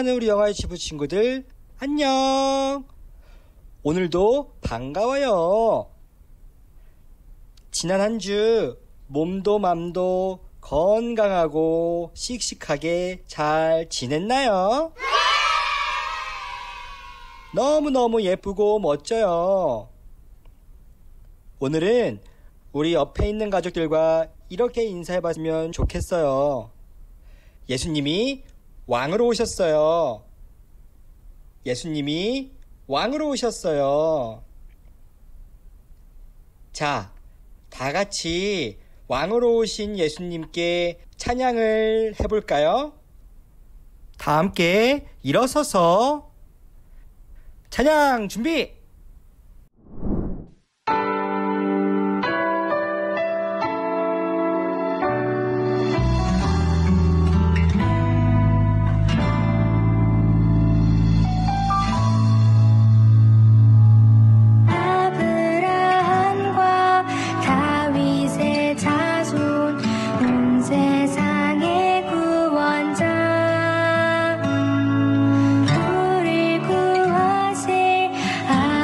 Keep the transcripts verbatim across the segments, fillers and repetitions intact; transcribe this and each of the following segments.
사랑하는 우리 영화의 지부 친구들, 안녕! 오늘도 반가워요. 지난 한 주 몸도 맘도 건강하고 씩씩하게 잘 지냈나요? 너무너무 예쁘고 멋져요. 오늘은 우리 옆에 있는 가족들과 이렇게 인사해봤으면 좋겠어요. 예수님이 왕으로 오셨어요. 예수님이 왕으로 오셨어요. 자, 다 같이 왕으로 오신 예수님께 찬양을 해볼까요? 다 함께 일어서서 찬양 준비! 우릴 구하실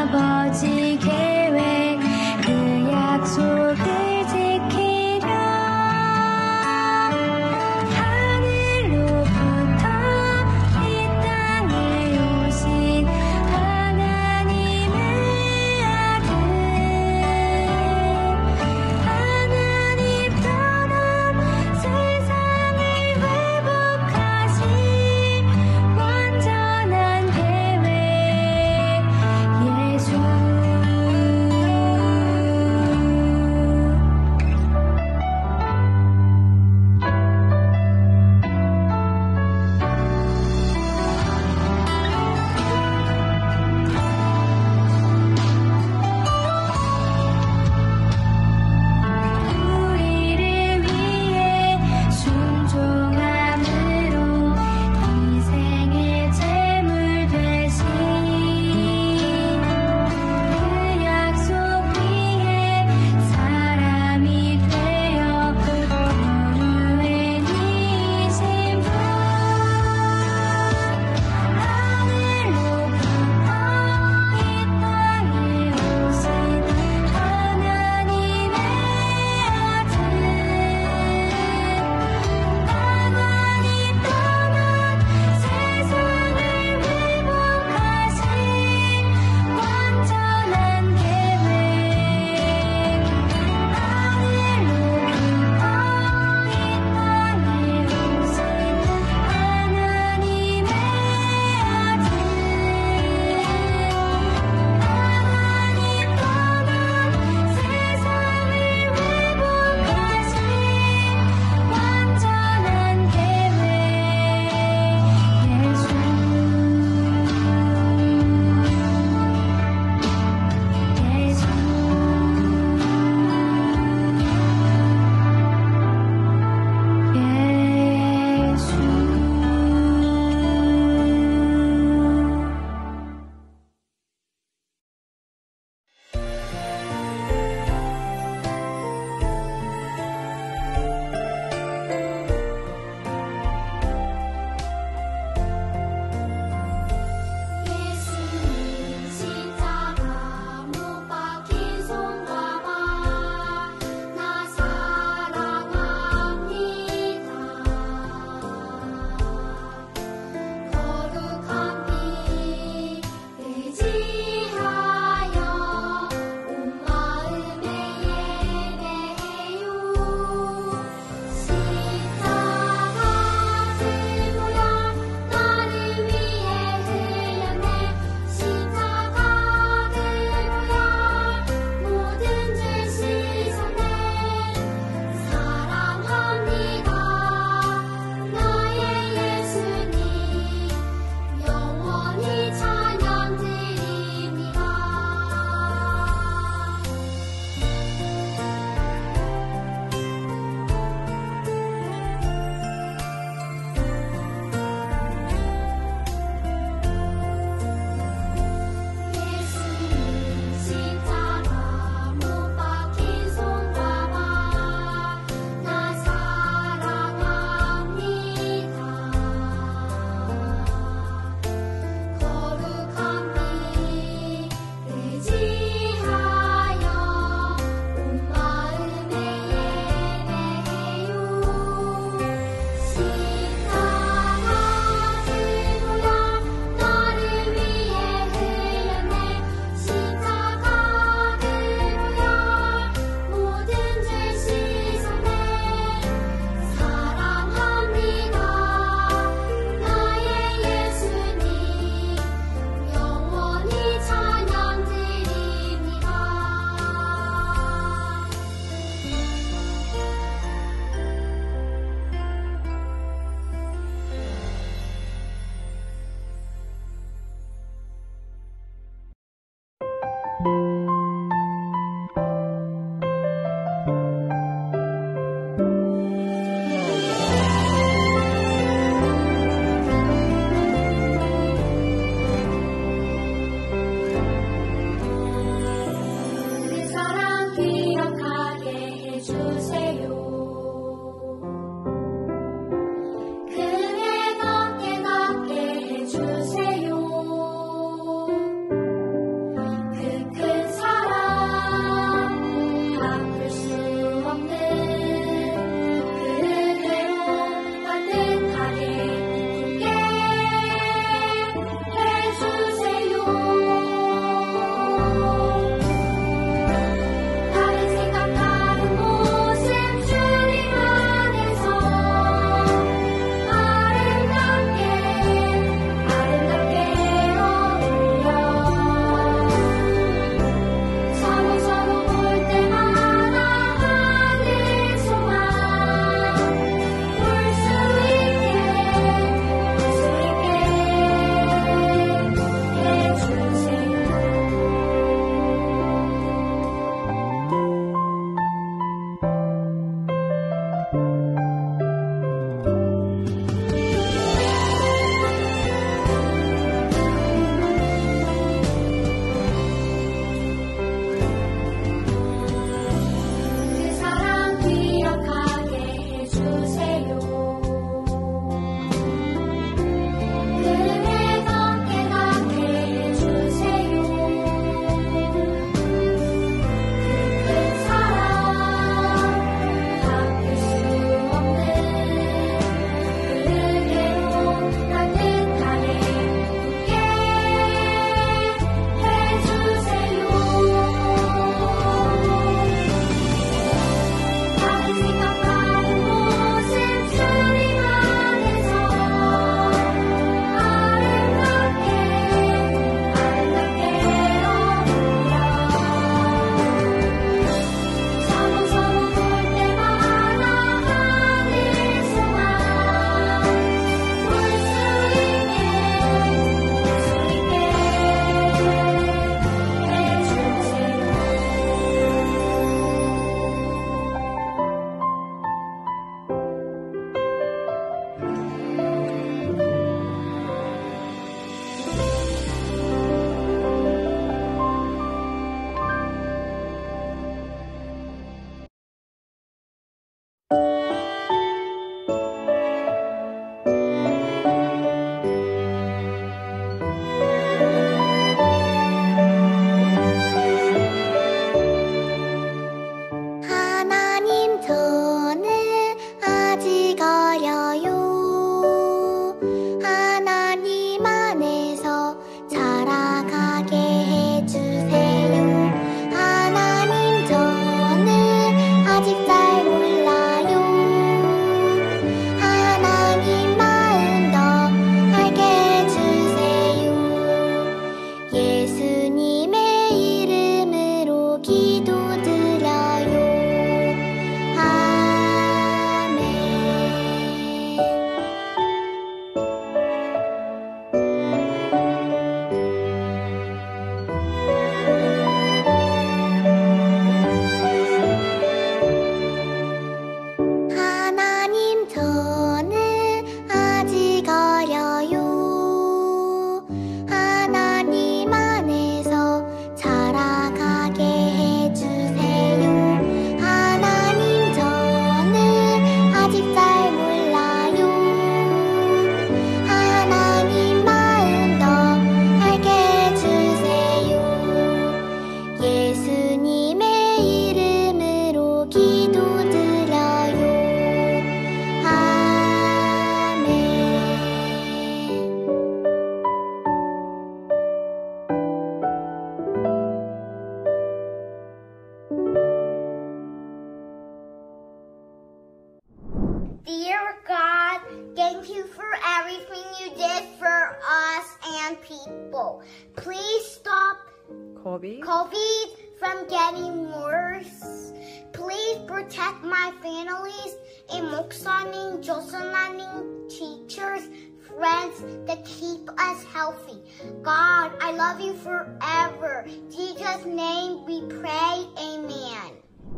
people. Please stop COVID. COVID from getting worse. Please protect my families and 목사님, 조선하님, teachers, friends that keep us healthy. God, I love you forever. In Jesus' name we pray. Amen.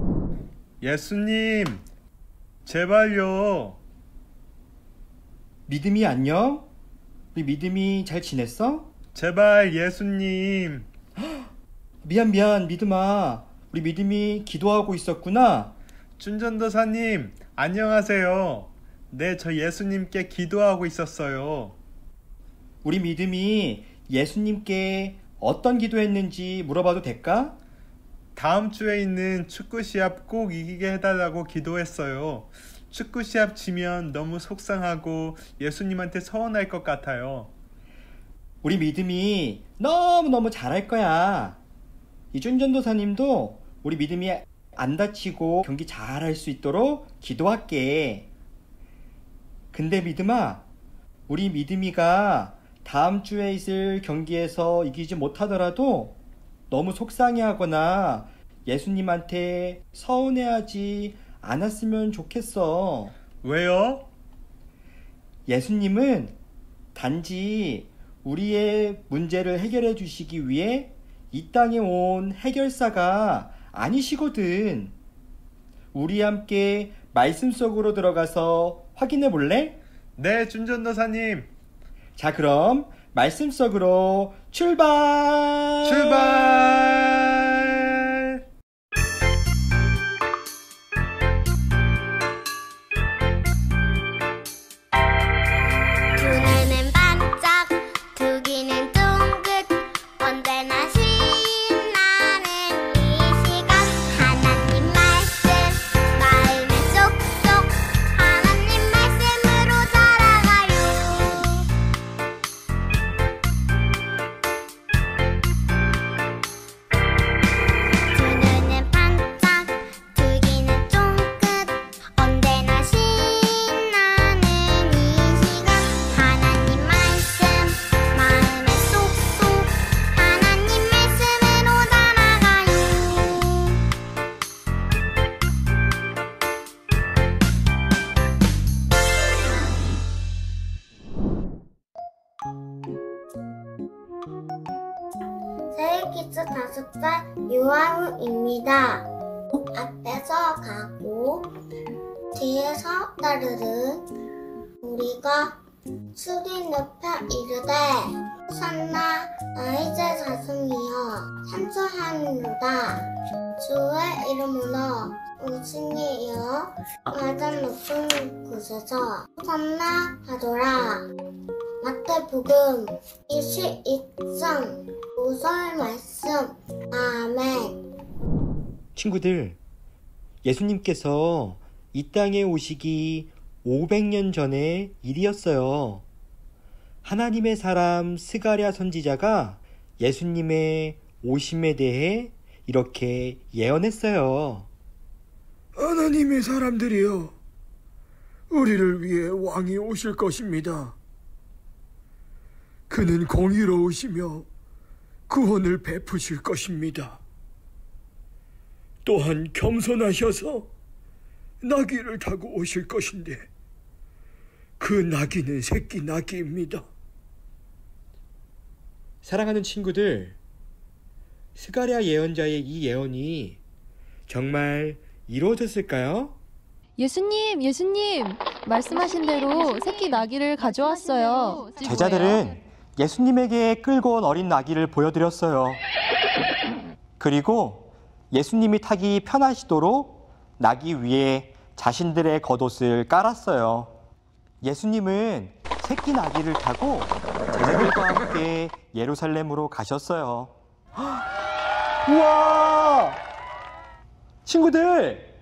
예수님, 제발요. 믿음이 안녕? 우리 믿음이 잘 지냈어? 제발 예수님. 미안 미안 믿음아. 우리 믿음이 기도하고 있었구나. 춘전도사님, 안녕하세요. 네, 저 예수님께 기도하고 있었어요. 우리 믿음이 예수님께 어떤 기도했는지 물어봐도 될까? 다음 주에 있는 축구 시합 꼭 이기게 해달라고 기도했어요. 축구 시합 지면 너무 속상하고 예수님한테 서운할 것 같아요. 우리 믿음이 너무너무 잘할 거야. 이준 전도사님도 우리 믿음이 안 다치고 경기 잘할 수 있도록 기도할게. 근데 믿음아, 우리 믿음이가 다음 주에 있을 경기에서 이기지 못하더라도 너무 속상해하거나 예수님한테 서운해하지 않았으면 좋겠어. 왜요? 예수님은 단지 우리의 문제를 해결해 주시기 위해 이 땅에 온 해결사가 아니시거든. 우리 함께 말씀 속으로 들어가서 확인해 볼래? 네, 준전도사님. 자, 그럼 말씀 속으로 출발! 출발! 두 눈은 반짝, 두 귀는 쫑긋, 언제나 신나는 이 시간. 하나님 말씀, 마음에 쏙쏙, 하나님 말씀으로 살아가요. 두 눈은 반짝, 두 귀는 쫑긋, 언제나 신나는 이 시간. 하나님 말씀, 마음에 쏙쏙, 하나님 말씀으로 살아가요. 세일키즈 다섯 살 유아우입니다. 앞에서 가고 뒤에서 따르르 우리가 수리 높여 이르되 호산나 아이제 자승이여 찬송하노라. 주의 이름으로 우승이여 가장 높은 곳에서 호산나 하더라. 마태복음 이십이 장 오 절 말씀. 아멘. 친구들, 예수님께서 이 땅에 오시기 오백 년 전의 일이었어요. 하나님의 사람 스가랴 선지자가 예수님의 오심에 대해 이렇게 예언했어요. 하나님의 사람들이여, 우리를 위해 왕이 오실 것입니다. 그는 공의로우시며 구원을 베푸실 것입니다. 또한 겸손하셔서 나귀를 타고 오실 것인데 그 나귀는 새끼 나귀입니다. 사랑하는 친구들, 스가랴 예언자의 이 예언이 정말 이루어졌을까요? 예수님, 예수님, 말씀하신 대로 새끼 나귀를 가져왔어요. 제자들은 예수님에게 끌고 온 어린 나귀를 보여드렸어요. 그리고 예수님이 타기 편하시도록 나귀 위에 자신들의 겉옷을 깔았어요. 예수님은 새끼 나귀를 타고 제자들과 함께 예루살렘으로 가셨어요. 우와! 친구들,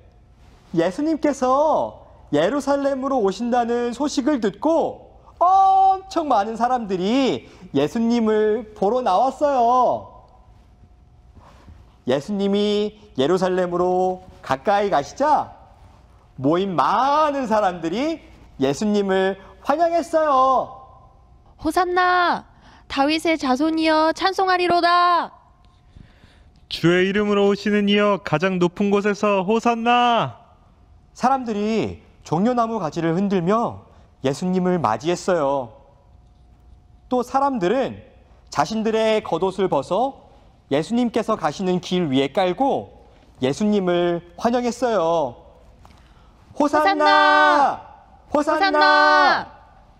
예수님께서 예루살렘으로 오신다는 소식을 듣고 엄청 많은 사람들이 예수님을 보러 나왔어요. 예수님이 예루살렘으로 가까이 가시자 모인 많은 사람들이 예수님을 환영했어요. 호산나, 다윗의 자손이여 찬송하리로다. 주의 이름으로 오시는 이여 가장 높은 곳에서 호산나. 사람들이 종려나무 가지를 흔들며 예수님을 맞이했어요. 또 사람들은 자신들의 겉옷을 벗어 예수님께서 가시는 길 위에 깔고 예수님을 환영했어요. 호산나! 호산나! 호산나!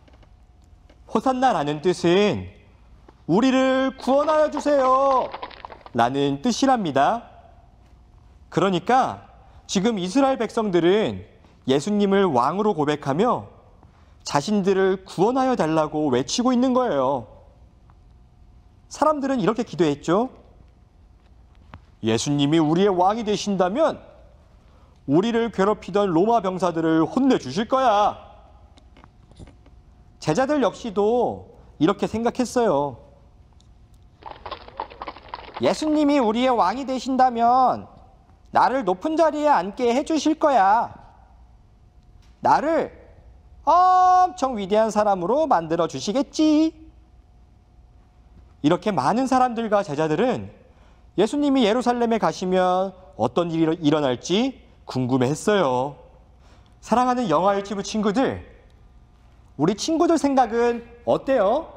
호산나라는 뜻은 우리를 구원하여 주세요 라는 뜻이랍니다. 그러니까 지금 이스라엘 백성들은 예수님을 왕으로 고백하며 자신들을 구원하여 달라고 외치고 있는 거예요. 사람들은 이렇게 기도했죠. 예수님이 우리의 왕이 되신다면 우리를 괴롭히던 로마 병사들을 혼내주실 거야. 제자들 역시도 이렇게 생각했어요. 예수님이 우리의 왕이 되신다면 나를 높은 자리에 앉게 해주실 거야. 나를 엄청 위대한 사람으로 만들어 주시겠지. 이렇게 많은 사람들과 제자들은 예수님이 예루살렘에 가시면 어떤 일이 일어날지 궁금해했어요. 사랑하는 영화 유튜브 친구들, 우리 친구들 생각은 어때요?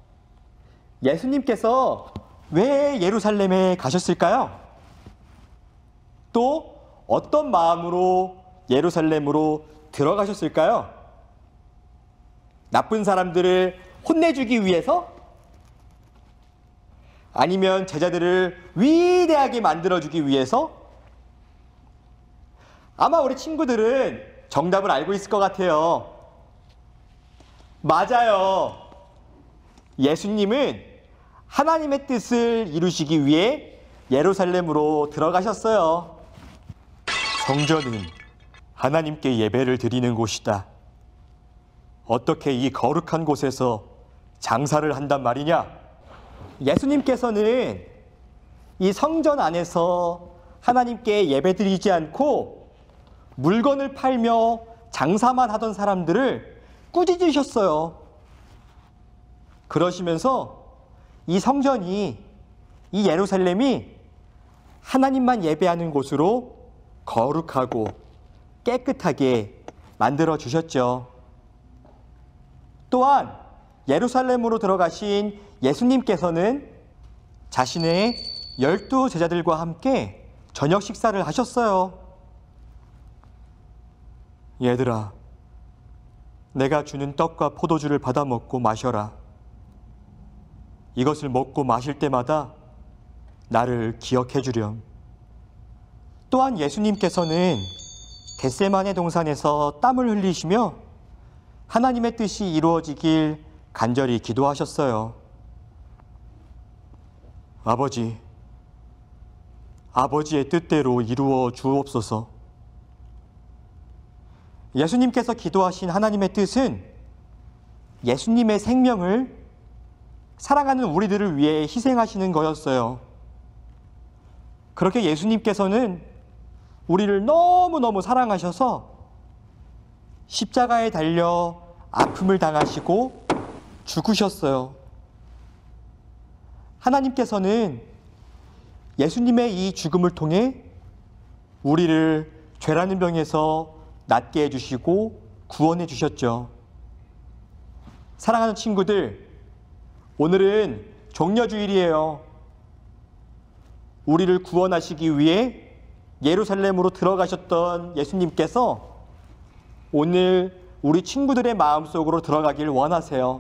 예수님께서 왜 예루살렘에 가셨을까요? 또 어떤 마음으로 예루살렘으로 들어가셨을까요? 나쁜 사람들을 혼내주기 위해서? 아니면 제자들을 위대하게 만들어주기 위해서? 아마 우리 친구들은 정답을 알고 있을 것 같아요. 맞아요. 예수님은 하나님의 뜻을 이루시기 위해 예루살렘으로 들어가셨어요. 성전은 하나님께 예배를 드리는 곳이다. 어떻게 이 거룩한 곳에서 장사를 한단 말이냐? 예수님께서는 이 성전 안에서 하나님께 예배드리지 않고 물건을 팔며 장사만 하던 사람들을 꾸짖으셨어요. 그러시면서 이 성전이, 이 예루살렘이 하나님만 예배하는 곳으로 거룩하고 깨끗하게 만들어 주셨죠. 또한 예루살렘으로 들어가신 예수님께서는 자신의 열두 제자들과 함께 저녁 식사를 하셨어요. 얘들아, 내가 주는 떡과 포도주를 받아 먹고 마셔라. 이것을 먹고 마실 때마다 나를 기억해 주렴. 또한 예수님께서는 겟세마네 동산에서 땀을 흘리시며 하나님의 뜻이 이루어지길 간절히 기도하셨어요. 아버지, 아버지의 뜻대로 이루어 주옵소서. 예수님께서 기도하신 하나님의 뜻은 예수님의 생명을 사랑하는 우리들을 위해 희생하시는 거였어요. 그렇게 예수님께서는 우리를 너무너무 사랑하셔서 십자가에 달려 아픔을 당하시고 죽으셨어요. 하나님께서는 예수님의 이 죽음을 통해 우리를 죄라는 병에서 낫게 해주시고 구원해 주셨죠. 사랑하는 친구들, 오늘은 종려주일이에요. 우리를 구원하시기 위해 예루살렘으로 들어가셨던 예수님께서 오늘 우리 친구들의 마음속으로 들어가길 원하세요.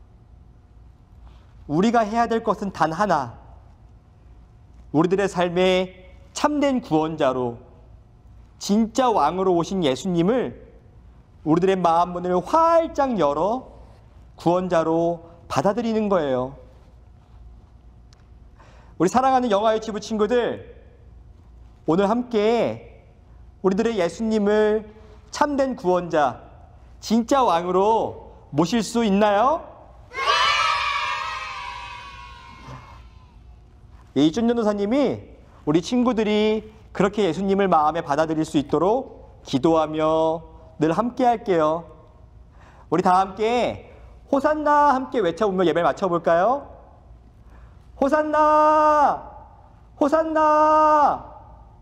우리가 해야 될 것은 단 하나, 우리들의 삶에 참된 구원자로 진짜 왕으로 오신 예수님을 우리들의 마음 문을 활짝 열어 구원자로 받아들이는 거예요. 우리 사랑하는 영화 유튜브 친구들, 오늘 함께 우리들의 예수님을 참된 구원자, 진짜 왕으로 모실 수 있나요? 이준 전도사님이 우리 친구들이 그렇게 예수님을 마음에 받아들일 수 있도록 기도하며 늘 함께 할게요. 우리 다 함께 호산나 함께 외쳐보며 예배를 마쳐볼까요? 호산나! 호산나!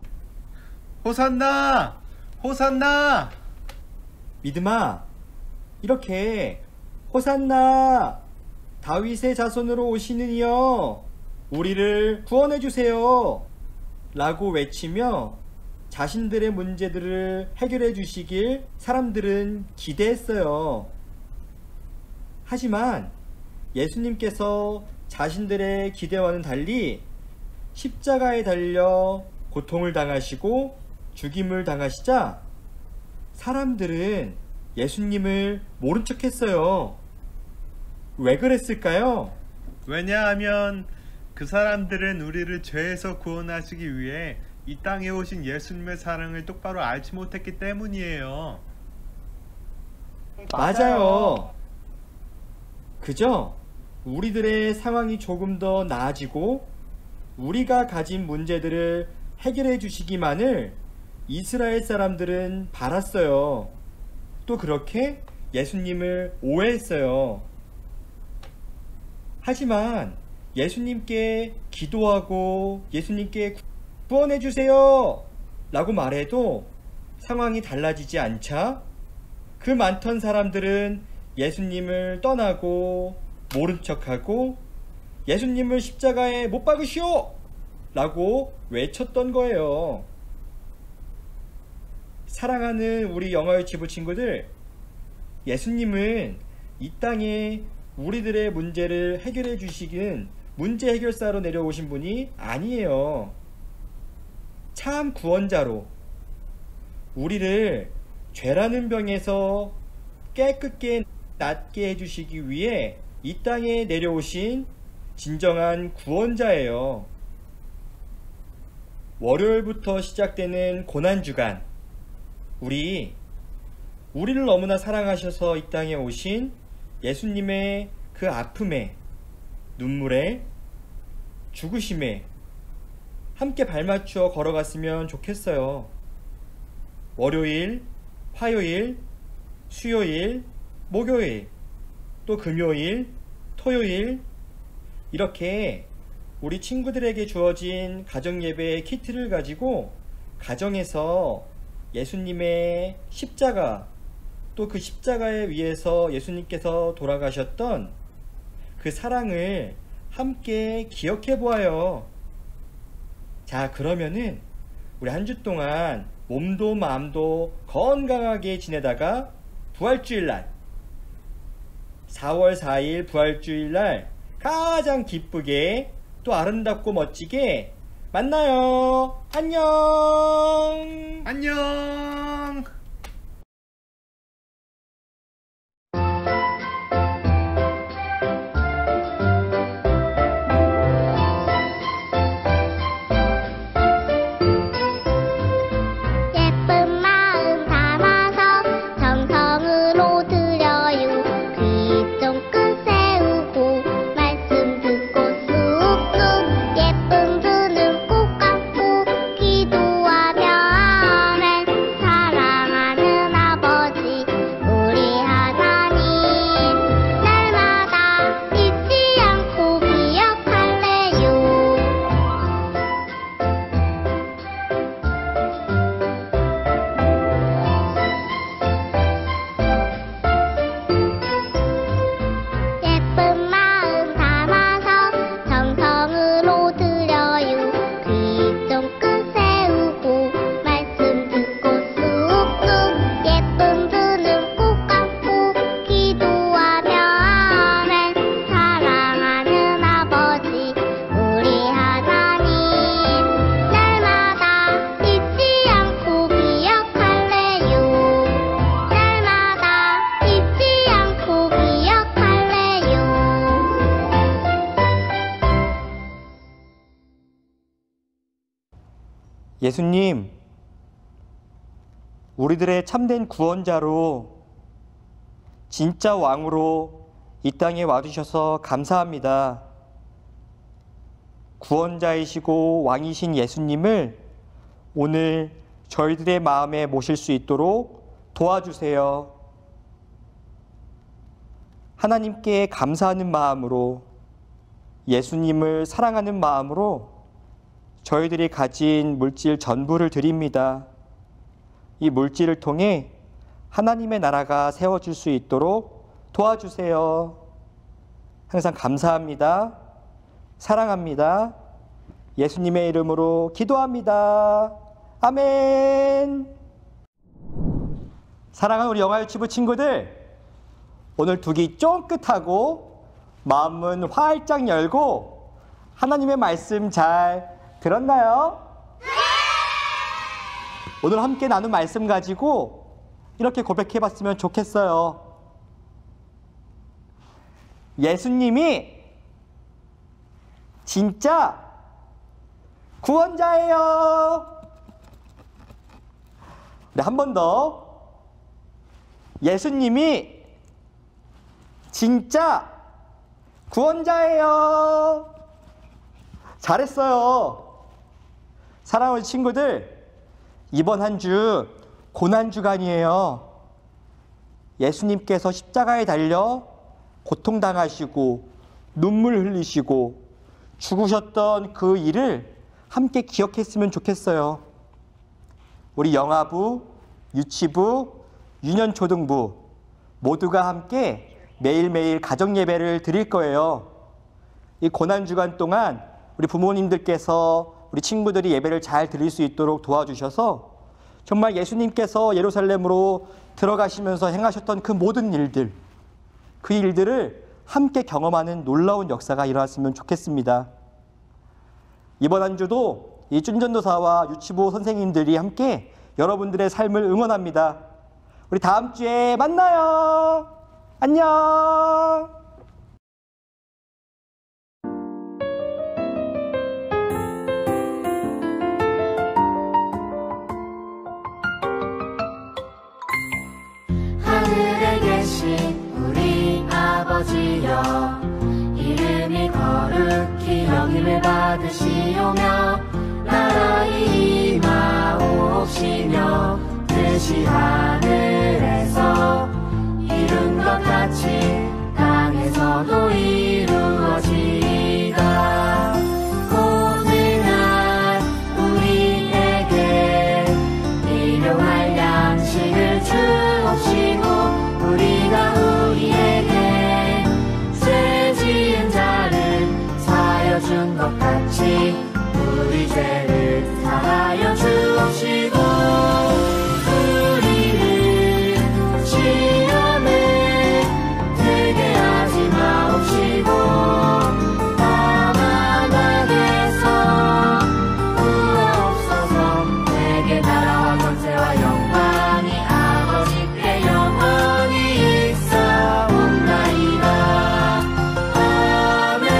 호산나! 호산나! 믿음아, 이렇게 호산나! 다윗의 자손으로 오시는 이여, 우리를 구원해 주세요! 라고 외치며 자신들의 문제들을 해결해 주시길 사람들은 기대했어요. 하지만 예수님께서 자신들의 기대와는 달리 십자가에 달려 고통을 당하시고 죽임을 당하시자 사람들은 예수님을 모른 척 했어요. 왜 그랬을까요? 왜냐하면 그 사람들은 우리를 죄에서 구원하시기 위해 이 땅에 오신 예수님의 사랑을 똑바로 알지 못했기 때문이에요. 맞아요. 그저 우리들의 상황이 조금 더 나아지고 우리가 가진 문제들을 해결해 주시기만을 이스라엘 사람들은 바랐어요. 또 그렇게 예수님을 오해했어요. 하지만 예수님께 기도하고 예수님께 구원해 주세요 라고 말해도 상황이 달라지지 않자 그 많던 사람들은 예수님을 떠나고 모른 척하고 예수님을 십자가에 못 박으시오 라고 외쳤던 거예요. 사랑하는 우리 영어유치부 친구들, 예수님은 이 땅에 우리들의 문제를 해결해 주시긴 문제 해결사로 내려오신 분이 아니에요. 참 구원자로 우리를 죄라는 병에서 깨끗게 낫게 해주시기 위해 이 땅에 내려오신 진정한 구원자예요. 월요일부터 시작되는 고난주간, 우리 우리를 너무나 사랑하셔서 이 땅에 오신 예수님의 그 아픔에, 눈물에, 죽으심에 함께 발맞추어 걸어갔으면 좋겠어요. 월요일, 화요일, 수요일, 목요일, 또 금요일, 토요일, 이렇게 우리 친구들에게 주어진 가정예배의 키트를 가지고 가정에서 예수님의 십자가, 또 그 십자가에 위해서 예수님께서 돌아가셨던 그 사랑을 함께 기억해 보아요. 자, 그러면은 우리 한 주 동안 몸도 마음도 건강하게 지내다가 부활주일날, 사월 사일 부활주일날 가장 기쁘게 또 아름답고 멋지게 만나요. 안녕. 안녕! 예쁜 마음 담아서 정성으로 드려요. 귀 쫑긋 세우고 말씀 듣고 쑥쑥 예쁜 두 눈 꼭 감고 기도하며 아멘. 사랑하는 아버지 우리 하나님, 날마다 잊지 않고 기억할래요. 예쁜 마음 담아서 정성으로 드려요. 귀 쫑긋 세우고 말씀 듣고 쑥쑥 예쁜 두 눈 꼭 감고 기도하며 아멘. 사랑하는 아버지 우리 하나님, 날마다 잊지 않고 기억할래요. 날마다 잊지 않고 기억할래요. 예수님, 우리들의 참된 구원자로, 진짜 왕으로 이 땅에 와주셔서 감사합니다. 구원자이시고 왕이신 예수님을 오늘 저희들의 마음에 모실 수 있도록 도와주세요. 하나님께 감사하는 마음으로 예수님을 사랑하는 마음으로 저희들이 가진 물질 전부를 드립니다. 이 물질을 통해 하나님의 나라가 세워질 수 있도록 도와주세요. 항상 감사합니다. 사랑합니다. 예수님의 이름으로 기도합니다. 아멘. 사랑하는 우리 영화 유치부 친구들, 오늘 두 귀 쫑긋하고 마음은 활짝 열고 하나님의 말씀 잘 들었나요? 오늘 함께 나눈 말씀 가지고 이렇게 고백해봤으면 좋겠어요. 예수님이 진짜 구원자예요. 네, 한 번 더. 예수님이 진짜 구원자예요. 잘했어요. 사랑하는 친구들, 이번 한 주 고난주간이에요. 예수님께서 십자가에 달려 고통당하시고 눈물 흘리시고 죽으셨던 그 일을 함께 기억했으면 좋겠어요. 우리 영아부, 유치부, 유년초등부 모두가 함께 매일매일 가정예배를 드릴 거예요. 이 고난주간 동안 우리 부모님들께서 우리 친구들이 예배를 잘 드릴 수 있도록 도와주셔서 정말 예수님께서 예루살렘으로 들어가시면서 행하셨던 그 모든 일들, 그 일들을 함께 경험하는 놀라운 역사가 일어났으면 좋겠습니다. 이번 한 주도 이 쭌전도사와 유치부 선생님들이 함께 여러분들의 삶을 응원합니다. 우리 다음 주에 만나요. 안녕. 하늘에 계신 우리 아버지여, 이름이 거룩히 여김을 받으시오며 나라의 임하옵시며 뜻이 하늘에서 이룬 것 같이 땅에서도 이루어지이다. 오늘날 우리에게 일용할 양식을 주옵시고 우리가 우리에게 죄 지은 자를 사하여 준 것 같이 우리 죄를 사하여 주옵시고 우리를 시험에 들게 하지 마옵시고 다만 악에서 구하옵소서. 내게 나라와 권세와 영광이 아버지께 영원히 있사옵나이다. 아멘.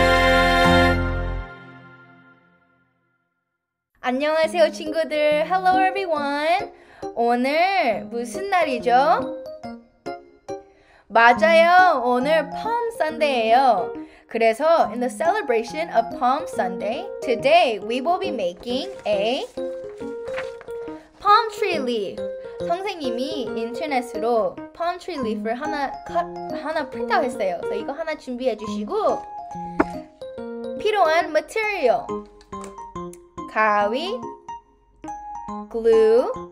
안녕하세요 친구들. Hello everyone. 오늘 무슨 날이죠? 맞아요. 오늘 Palm Sunday예요. 그래서 in the celebration of Palm Sunday, today we will be making a palm tree leaf. 선생님이 인터넷으로 palm tree leaf을 하나 cut, 하나 프린트아웃 했어요. 그래서 이거 하나 준비해 주시고 필요한 material 가위, glue,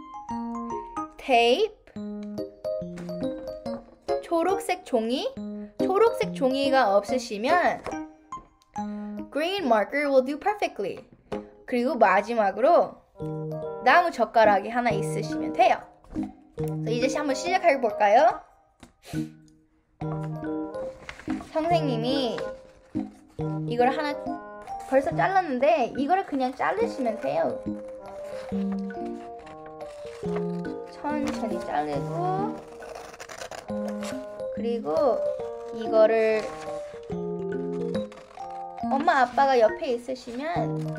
tape, 초록색 종이. 초록색 종이가 없으시면 green marker will do perfectly. 그리고 마지막으로 나무 젓가락이 하나 있으시면 돼요. 이제 한번 시작해 볼까요? 선생님이 이걸 하나 벌써 잘랐는데 이거를 그냥 자르시면 돼요. 천천히 자르고 그리고 이거를 엄마 아빠가 옆에 있으시면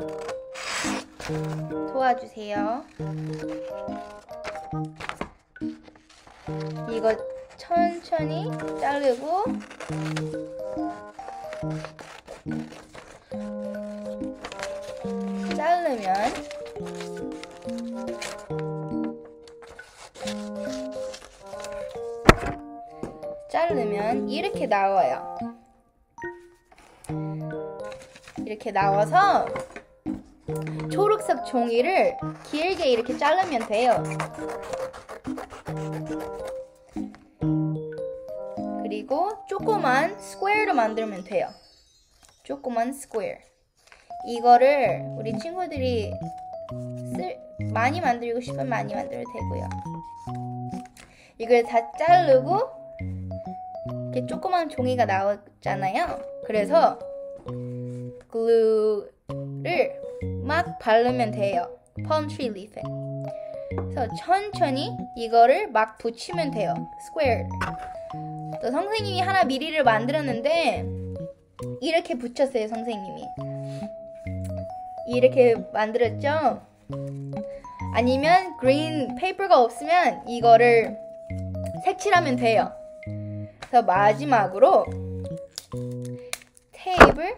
도와주세요. 이거 천천히 자르고 자르면 자르면 이렇게 나와요. 이렇게 나와서 초록색 종이를 길게 이렇게 자르면 돼요. 그리고 조그만 스퀘어로 만들면 돼요. 조그만 스퀘어. 이거를 우리 친구들이 쓸, 많이 만들고 싶으면 많이 만들어도 되고요. 이걸 다 자르고 이렇게 조그만 종이가 나왔잖아요. 그래서 글루를 막 바르면 돼요. palm tree leaf에. 그래서 천천히 이거를 막 붙이면 돼요. 스퀘어. 또 선생님이 하나 미리를 만들었는데 이렇게 붙였어요. 선생님이 이렇게 만들었죠. 아니면 그린 페이퍼가 없으면 이거를 색칠하면 돼요. 그래서 마지막으로 테이프를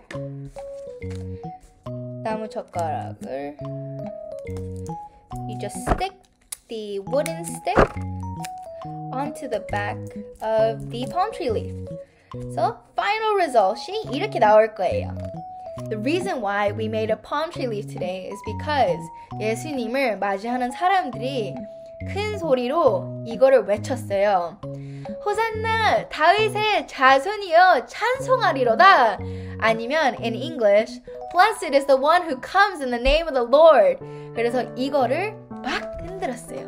나무 젓가락을 You just stick the wooden stick onto the back of the palm tree leaf. So final result이 이렇게 나올 거예요. The reason why we made a palm tree leaf today is because 예수님을 맞이하는 사람들이 큰 소리로 이거를 외쳤어요. 호산나 다윗의 자손이여 찬송하리로다. 아니면 in English, blessed is the one who comes in the name of the Lord. 그래서 이거를 막 흔들었어요.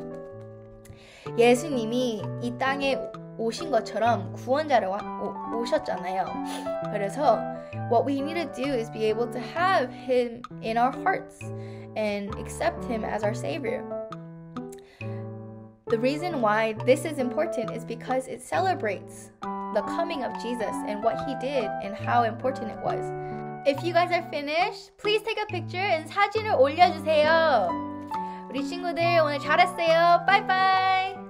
예수님이 이 땅에 오신 것처럼 구원자로 와, 오, 오셨잖아요. 그래서 what we need to do is be able to have him in our hearts and accept him as our savior. The reason why this is important is because it celebrates the coming of Jesus and what he did and how important it was. If you guys are finished, please take a picture and 사진을 올려주세요. 우리 친구들 오늘 잘했어요. Bye bye.